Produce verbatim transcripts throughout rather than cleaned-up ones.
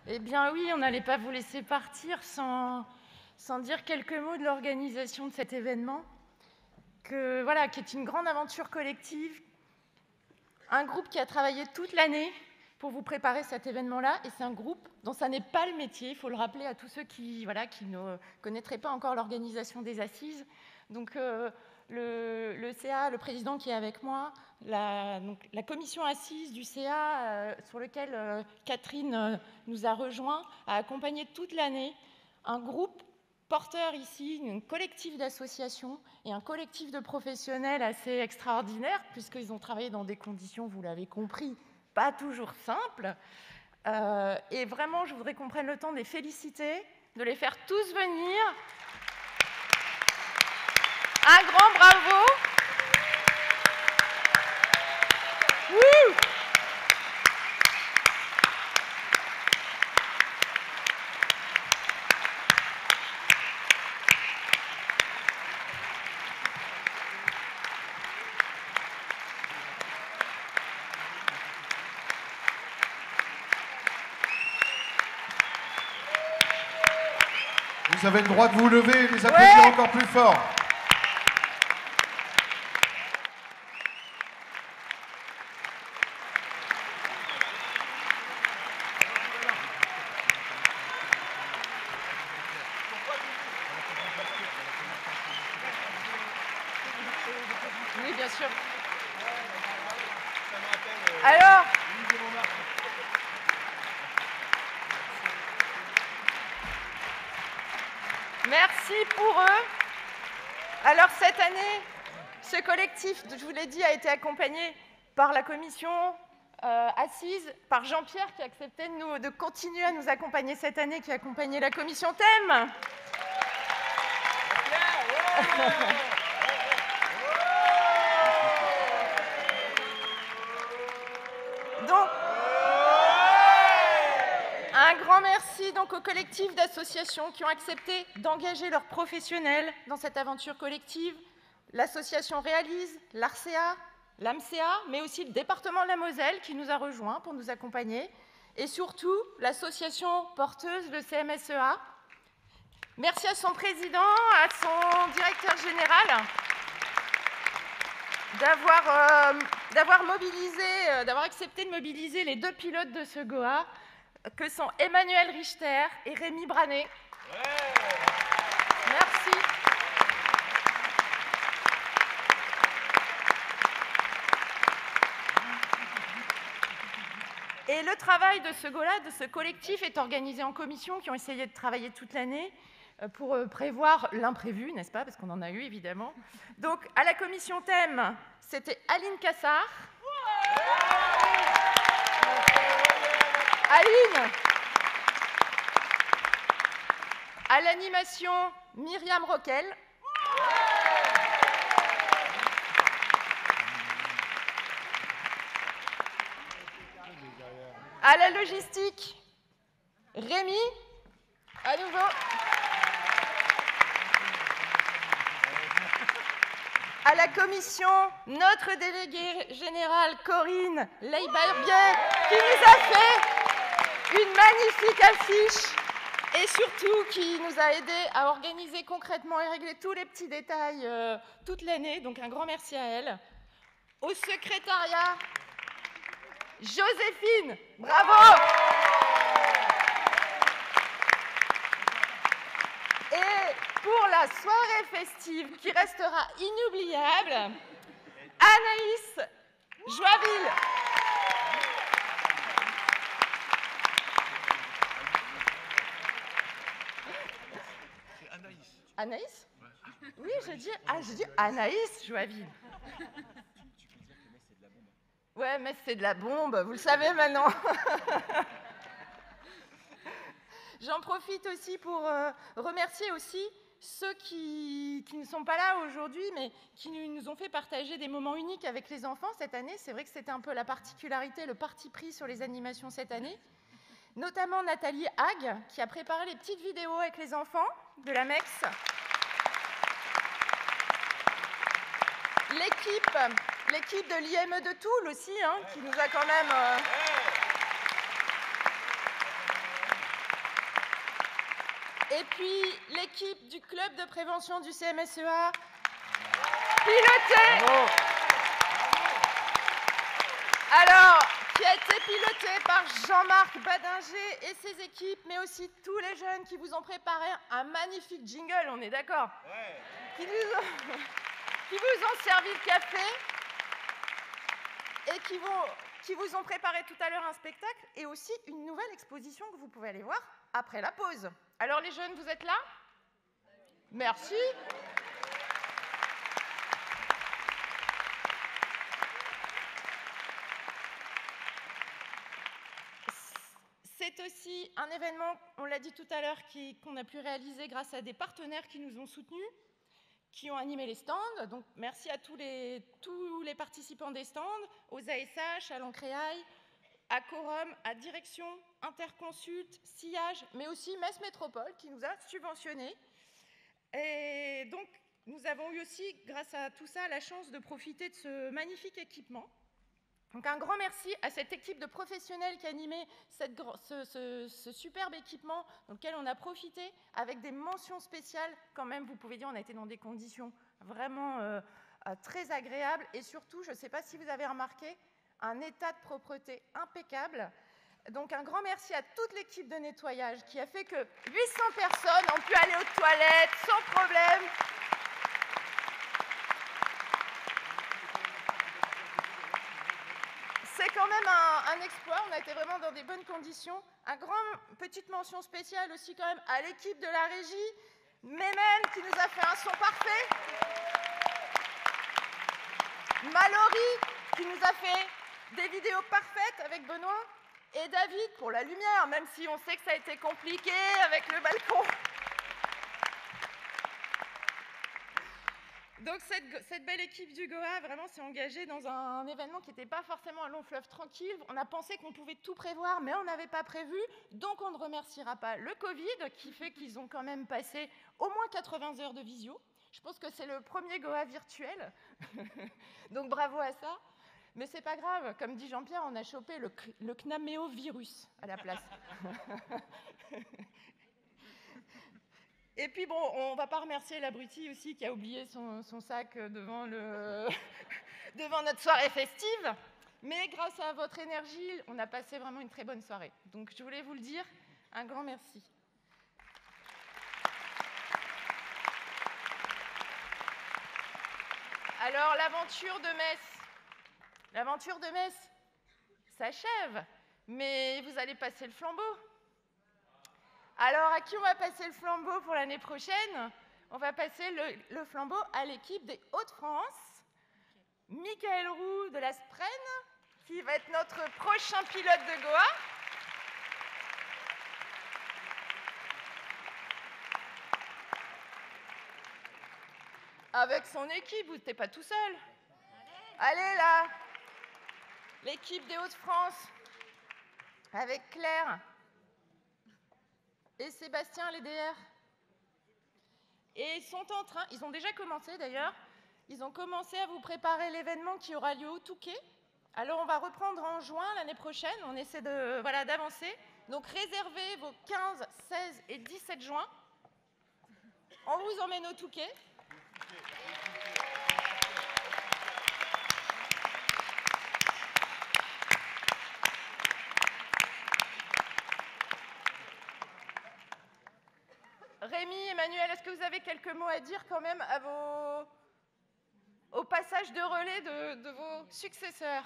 Eh bien oui, on n'allait pas vous laisser partir sans, sans dire quelques mots de l'organisation de cet événement, que, voilà, qui est une grande aventure collective, un groupe qui a travaillé toute l'année pour vous préparer cet événement-là, et c'est un groupe dont ça n'est pas le métier, il faut le rappeler à tous ceux qui, voilà, qui ne connaîtraient pas encore l'organisation des assises. Donc euh, le, le C A, le président qui est avec moi, la, donc, la commission assise du C A, euh, sur lequel euh, Catherine euh, nous a rejoints, a accompagné toute l'année un groupe porteur ici, un collectif d'associations et un collectif de professionnels assez extraordinaire, puisqu'ils ont travaillé dans des conditions, vous l'avez compris, pas toujours simples. Euh, et vraiment, je voudrais qu'on prenne le temps de les féliciter, de les faire tous venir. Un grand bravo. Wouh. Vous avez le droit de vous lever et les applaudir ouais. encore plus fort. Oui, bien sûr. Alors, merci pour eux. Alors cette année, ce collectif, je vous l'ai dit, a été accompagné par la commission euh, assise, par Jean-Pierre qui a accepté de, nous, de continuer à nous accompagner cette année, qui a accompagné la commission thème. Donc, un grand merci donc au collectif d'associations qui ont accepté d'engager leurs professionnels dans cette aventure collective. L'association Réalise, l'A R C A, l'A M C A, mais aussi le département de la Moselle qui nous a rejoints pour nous accompagner. Et surtout, l'association porteuse, le C M S E A. Merci à son président, à son directeur général d'avoir euh, d'avoir mobilisé, euh, d'avoir accepté de mobiliser les deux pilotes de ce Goa, que sont Emmanuel Richter et Rémi Branet. Ouais. Merci. Et le travail de ce Goa, de ce collectif, est organisé en commissions qui ont essayé de travailler toute l'année pour prévoir l'imprévu, n'est-ce pas? Parce qu'on en a eu, évidemment. Donc, à la commission thème, c'était Aline Cassard. Aline. À l'animation, Myriam Roquel. À la logistique, Rémi, à nouveau. À la commission, notre déléguée générale Corinne Leibarbier, qui nous a fait une magnifique affiche et surtout qui nous a aidés à organiser concrètement et régler tous les petits détails euh, toute l'année. Donc un grand merci à elle. Au secrétariat, Joséphine, bravo. Et pour la soirée festive qui restera inoubliable, Anaïs Joinville. C'est Anaïs. Anaïs? Oui, j'ai dit, ah, j'ai dit Anaïs Joinville. Ouais, mais c'est de la bombe, vous le savez maintenant. J'en profite aussi pour euh, remercier aussi ceux qui, qui ne sont pas là aujourd'hui, mais qui nous ont fait partager des moments uniques avec les enfants cette année. C'est vrai que c'était un peu la particularité, le parti pris sur les animations cette année. Notamment Nathalie Hague, qui a préparé les petites vidéos avec les enfants de la M E X. L'équipe, l'équipe de l'I M E de Toul aussi, hein, qui nous a quand même... Euh... Et puis l'équipe du club de prévention du C M S E A, pilotée, Bravo. alors, qui a été pilotée par Jean-Marc Badinger et ses équipes, mais aussi tous les jeunes qui vous ont préparé un magnifique jingle, on est d'accord? Ouais. Qui, nous ont, qui vous ont servi le café et qui, vont, qui vous ont préparé tout à l'heure un spectacle et aussi une nouvelle exposition que vous pouvez aller voir après la pause. Alors les jeunes, vous êtes là? Merci. C'est aussi un événement, on l'a dit tout à l'heure, qu'on a pu réaliser grâce à des partenaires qui nous ont soutenus, qui ont animé les stands. Donc merci à tous les, tous les participants des stands, aux A S H, à l'Ancréail, à Quorum, à Direction, Interconsult, Sillage, mais aussi Metz Métropole qui nous a subventionnés. Et donc nous avons eu aussi, grâce à tout ça, la chance de profiter de ce magnifique équipement. Donc un grand merci à cette équipe de professionnels qui a animé cette, ce, ce, ce superbe équipement dans lequel on a profité avec des mentions spéciales. Quand même, vous pouvez dire, on a été dans des conditions vraiment euh, très agréables et surtout, je ne sais pas si vous avez remarqué, un état de propreté impeccable. Donc un grand merci à toute l'équipe de nettoyage qui a fait que huit cents personnes ont pu aller aux toilettes sans problème. C'est quand même un, un exploit, on a été vraiment dans des bonnes conditions. Un grand, petite mention spéciale aussi quand même à l'équipe de la régie, Mémène qui nous a fait un son parfait, Mallory qui nous a fait des vidéos parfaites avec Benoît, et David pour la lumière, même si on sait que ça a été compliqué avec le balcon. Donc cette, cette belle équipe du Goa vraiment s'est engagée dans un, un événement qui n'était pas forcément un long fleuve tranquille. On a pensé qu'on pouvait tout prévoir, mais on n'avait pas prévu. Donc on ne remerciera pas le Covid, qui fait qu'ils ont quand même passé au moins quatre-vingts heures de visio. Je pense que c'est le premier Goa virtuel. Donc bravo à ça. Mais c'est pas grave, comme dit Jean-Pierre, on a chopé le, le cnaméovirus à la place. Et puis bon, on ne va pas remercier l'abruti aussi qui a oublié son, son sac devant, le devant notre soirée festive. Mais grâce à votre énergie, on a passé vraiment une très bonne soirée. Donc je voulais vous le dire, un grand merci. Alors l'aventure de Metz, l'aventure de Metz s'achève, mais vous allez passer le flambeau. Alors, à qui on va passer le flambeau pour l'année prochaine? On va passer le, le flambeau à l'équipe des Hauts-de-France. Michael Roux de la Spraine, qui va être notre prochain pilote de Goa. Avec son équipe, vous n'êtes pas tout seul. Allez, Allez là, l'équipe des Hauts-de-France, avec Claire et Sébastien, les D R. Et ils sont en train, ils ont déjà commencé d'ailleurs, ils ont commencé à vous préparer l'événement qui aura lieu au Touquet. Alors on va reprendre en juin l'année prochaine, on essaie de, voilà, d'avancer. Donc réservez vos quinze, seize et dix-sept juin. On vous emmène au Touquet. Rémi, Emmanuel, est-ce que vous avez quelques mots à dire quand même à vos... au passage de relais de, de vos successeurs?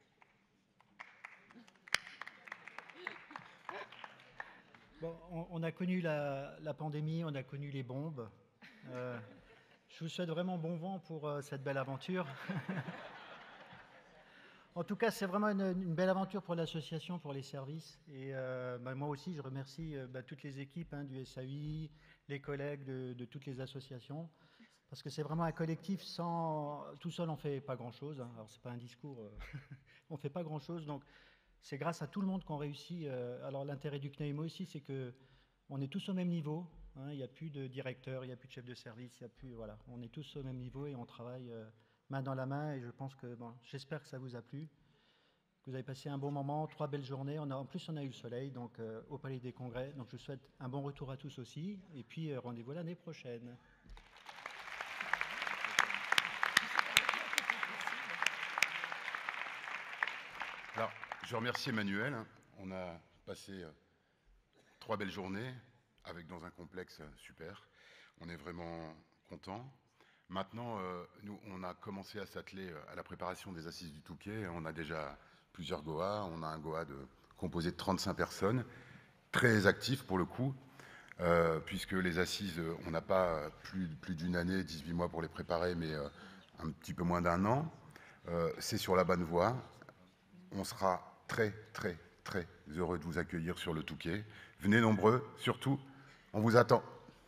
Bon, on, on a connu la, la pandémie, on a connu les bombes. Euh, je vous souhaite vraiment bon vent pour euh, cette belle aventure. En tout cas, c'est vraiment une, une belle aventure pour l'association, pour les services. Et euh, bah, moi aussi, je remercie euh, bah, toutes les équipes hein, du S A U I, les collègues de, de toutes les associations, parce que c'est vraiment un collectif sans... Tout seul, on ne fait pas grand-chose. Hein. Alors, ce n'est pas un discours, euh, on ne fait pas grand-chose. Donc, c'est grâce à tout le monde qu'on réussit. Euh, alors, l'intérêt du C N A I M O aussi, c'est qu'on est tous au même niveau. Hein. Il n'y a plus de directeur, il n'y a plus de chef de service, il y a plus... Voilà, on est tous au même niveau et on travaille... Euh, main dans la main, et je pense que, bon, j'espère que ça vous a plu, Vous avez passé un bon moment, trois belles journées. On a, en plus, on a eu le soleil donc, euh, au Palais des Congrès. Donc, je vous souhaite un bon retour à tous aussi. Et puis, euh, rendez-vous l'année prochaine. Alors, je remercie Emmanuel. On a passé euh, trois belles journées avec dans un complexe euh, super. On est vraiment contents. Maintenant, euh, nous, on a commencé à s'atteler à la préparation des assises du Touquet. On a déjà plusieurs Goa. On a un Goa de, composé de trente-cinq personnes, très actifs pour le coup, euh, puisque les assises, on n'a pas plus, plus d'une année, dix-huit mois pour les préparer, mais euh, un petit peu moins d'un an. Euh, c'est sur la bonne voie. On sera très, très, très heureux de vous accueillir sur le Touquet. Venez nombreux, surtout, on vous attend.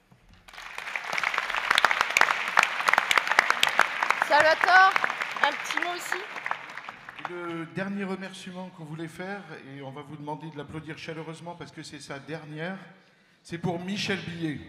Salvatore, un petit mot aussi. Le dernier remerciement qu'on voulait faire, et on va vous demander de l'applaudir chaleureusement parce que c'est sa dernière, c'est pour Michel Billet.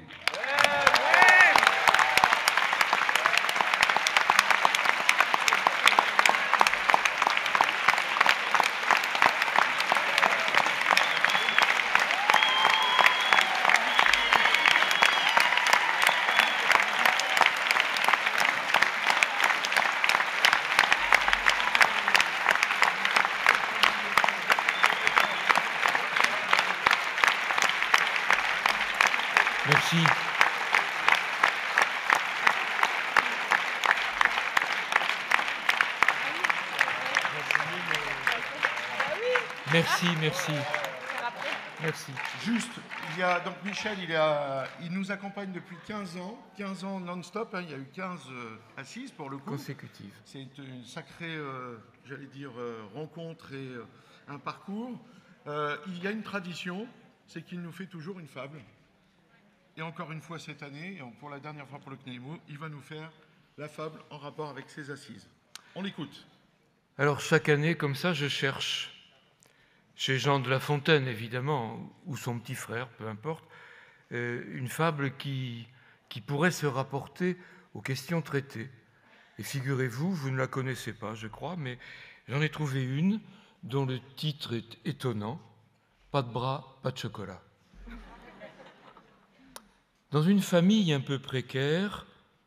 Merci. Merci, merci. Merci. Juste, il y a, donc Michel, il, a, il nous accompagne depuis quinze ans, quinze ans non-stop, hein, il y a eu quinze euh, assises pour le coup. Consécutive. C'est une sacrée, euh, j'allais dire, euh, rencontre et euh, un parcours. Euh, il y a une tradition, c'est qu'il nous fait toujours une fable. Et encore une fois cette année, et pour la dernière fois pour le C N E M O, il va nous faire la fable en rapport avec ses assises. On l'écoute. Alors chaque année, comme ça, je cherche, chez Jean de La Fontaine évidemment, ou son petit frère, peu importe, euh, une fable qui, qui pourrait se rapporter aux questions traitées. Et figurez-vous, vous ne la connaissez pas, je crois, mais j'en ai trouvé une dont le titre est étonnant, « Pas de bras, pas de chocolat ». Dans une famille un peu précaire,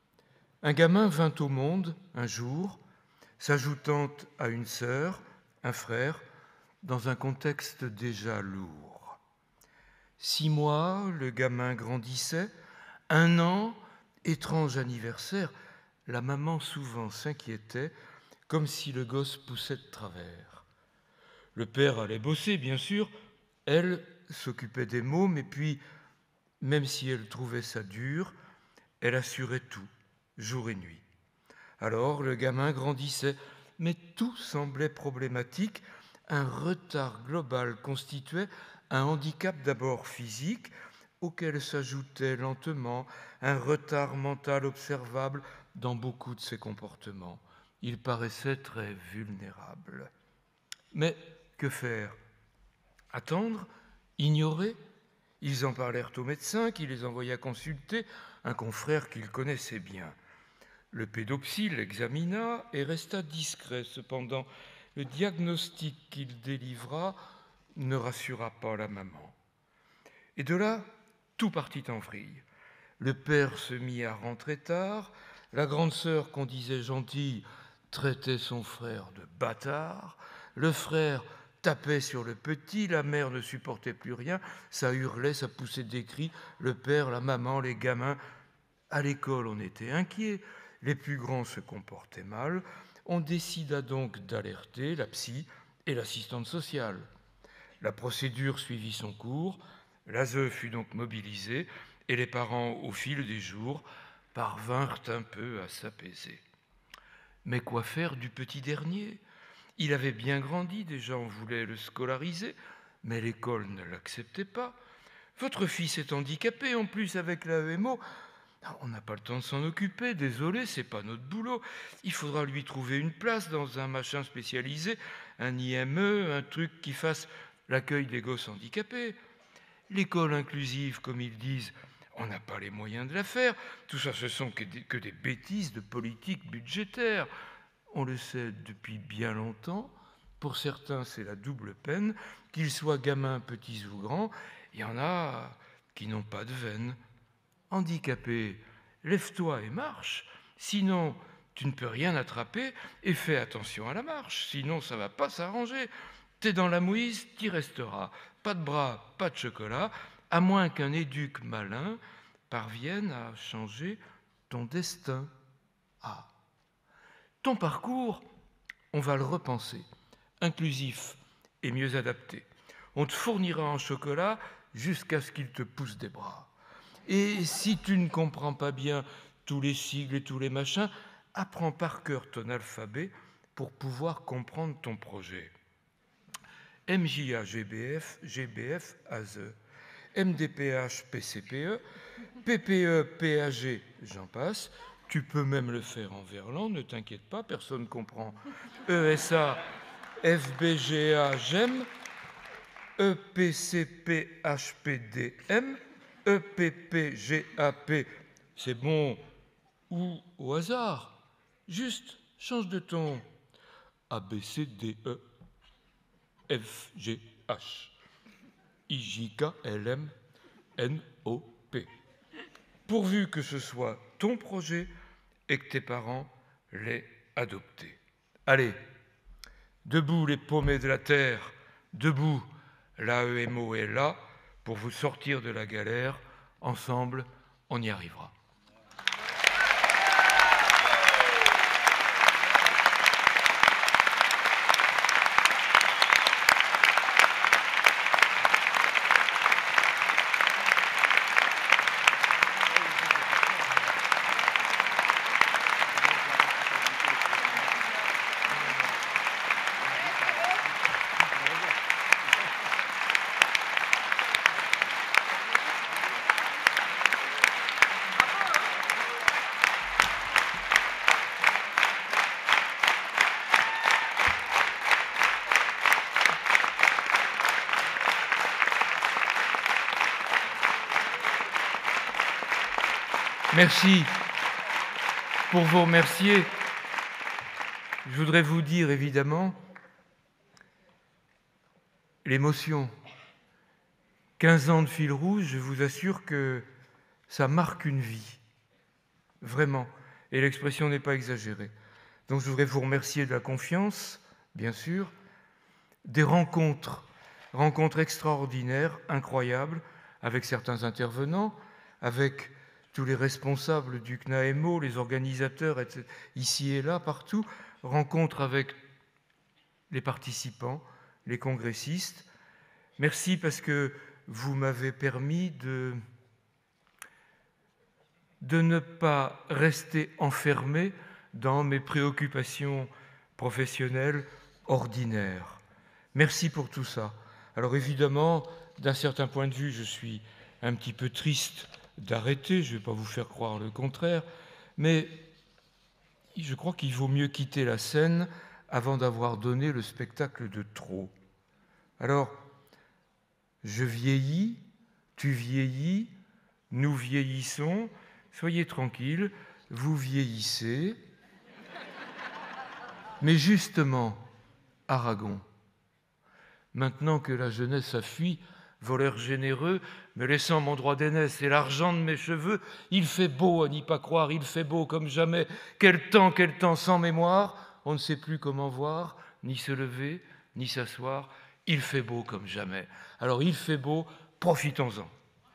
un gamin vint au monde un jour, s'ajoutant à une sœur, un frère, dans un contexte déjà lourd. Six mois, le gamin grandissait. Un an, étrange anniversaire, la maman souvent s'inquiétait, comme si le gosse poussait de travers. Le père allait bosser, bien sûr, elle s'occupait des mômes, et puis, même si elle trouvait ça dur, elle assurait tout, jour et nuit. Alors le gamin grandissait, mais tout semblait problématique. Un retard global constituait un handicap d'abord physique, auquel s'ajoutait lentement un retard mental observable dans beaucoup de ses comportements. Il paraissait très vulnérable. Mais que faire? Attendre? Ignorer? Ils en parlèrent au médecin qui les envoya consulter un confrère qu'ils connaissaient bien. Le pédopsie l'examina et resta discret. Cependant, le diagnostic qu'il délivra ne rassura pas la maman. Et de là, tout partit en vrille. Le père se mit à rentrer tard. La grande sœur, qu'on disait gentille, traitait son frère de bâtard. Le frère tapait sur le petit, la mère ne supportait plus rien, ça hurlait, ça poussait des cris, le père, la maman, les gamins. À l'école, on était inquiets, les plus grands se comportaient mal. On décida donc d'alerter la psy et l'assistante sociale. La procédure suivit son cours, l'A S E fut donc mobilisée et les parents, au fil des jours, parvinrent un peu à s'apaiser. Mais quoi faire du petit dernier ? Il avait bien grandi, des gens voulaient le scolariser, mais l'école ne l'acceptait pas. Votre fils est handicapé, en plus avec l'A E M O. On n'a pas le temps de s'en occuper, désolé, c'est pas notre boulot. Il faudra lui trouver une place dans un machin spécialisé, un I M E, un truc qui fasse l'accueil des gosses handicapés. L'école inclusive, comme ils disent, on n'a pas les moyens de la faire. Tout ça, ce sont que des, que des bêtises de politique budgétaire. On le sait depuis bien longtemps, Pour certains, c'est la double peine, qu'ils soient gamins, petits ou grands. Il y en a qui n'ont pas de veine. Handicapé, lève-toi et marche, sinon tu ne peux rien attraper, et fais attention à la marche, sinon ça ne va pas s'arranger. T'es dans la mouise, t'y resteras. Pas de bras, pas de chocolat, à moins qu'un éduc malin parvienne à changer ton destin. Ah, ton parcours, on va le repenser, inclusif et mieux adapté. On te fournira en chocolat jusqu'à ce qu'il te pousse des bras. Et si tu ne comprends pas bien tous les sigles et tous les machins, apprends par cœur ton alphabet pour pouvoir comprendre ton projet. M J A G B F, G B F A Z E, M D P H P C P E, P P E P A G, j'en passe. Tu peux même le faire en verlan, ne t'inquiète pas, personne ne comprend. E S A, F B G A, j'aime. E P C P H P D M, E P P G A P, c'est bon, ou au hasard, juste change de ton. A B C D E, F G H, I J K L M N O P. Pourvu que ce soit ton projet et que tes parents l'aient adopté. Allez, debout les paumés de la terre, debout l'A E M O est là pour vous sortir de la galère. Ensemble, on y arrivera. Merci. Pour vous remercier, je voudrais vous dire évidemment l'émotion. quinze ans de fil rouge, je vous assure que ça marque une vie. Vraiment. Et l'expression n'est pas exagérée. Donc je voudrais vous remercier de la confiance, bien sûr, des rencontres, rencontres extraordinaires, incroyables, avec certains intervenants, avec tous les responsables du C N A M O, les organisateurs, et cetera, ici et là, partout, rencontres avec les participants, les congressistes. Merci parce que vous m'avez permis de, de ne pas rester enfermé dans mes préoccupations professionnelles ordinaires. Merci pour tout ça. Alors évidemment, d'un certain point de vue, je suis un petit peu triste d'arrêter, je ne vais pas vous faire croire le contraire, mais je crois qu'il vaut mieux quitter la scène avant d'avoir donné le spectacle de trop. Alors, je vieillis, tu vieillis, nous vieillissons, soyez tranquilles, vous vieillissez. Mais justement, Aragon, maintenant que la jeunesse a fui, voleur généreux, me laissant mon droit d'aînesse et l'argent de mes cheveux, il fait beau à n'y pas croire, il fait beau comme jamais. Quel temps, quel temps sans mémoire, on ne sait plus comment voir, ni se lever, ni s'asseoir. Il fait beau comme jamais. Alors il fait beau, profitons-en.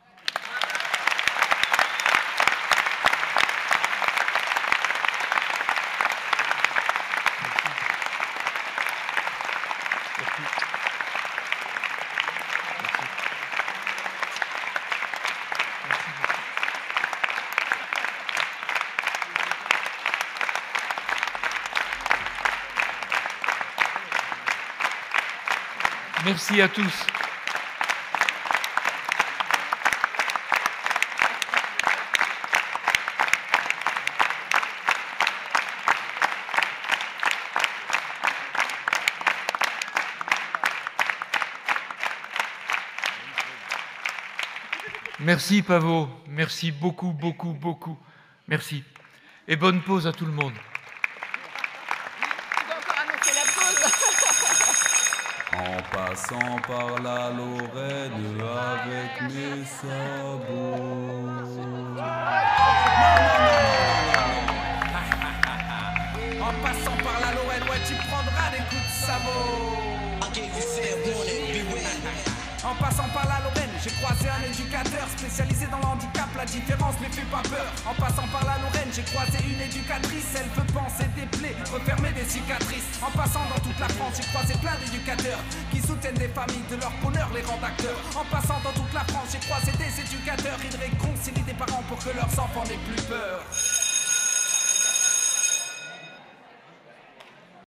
Merci à tous. Merci Pavot, merci beaucoup, beaucoup, beaucoup. Merci. Et bonne pause à tout le monde. Tu dois encore annoncer la pause. En passant par la Lorraine avec mes sabots. En passant par la Lorraine, ouais, tu prendras des coups de sabot. En passant par la Lorraine, j'ai croisé un éducateur spécialisé dans le handicap, la différence ne fait pas peur. En passant par la Lorraine, j'ai croisé une éducatrice, elle veut penser des plaies, refermer des cicatrices. En passant dans toute la France, j'ai croisé plein d'éducateurs qui soutiennent des familles, de leur bonheur les rendent acteurs. En passant dans toute la France, j'ai croisé des éducateurs, ils réconcilient des parents pour que leurs enfants n'aient plus peur.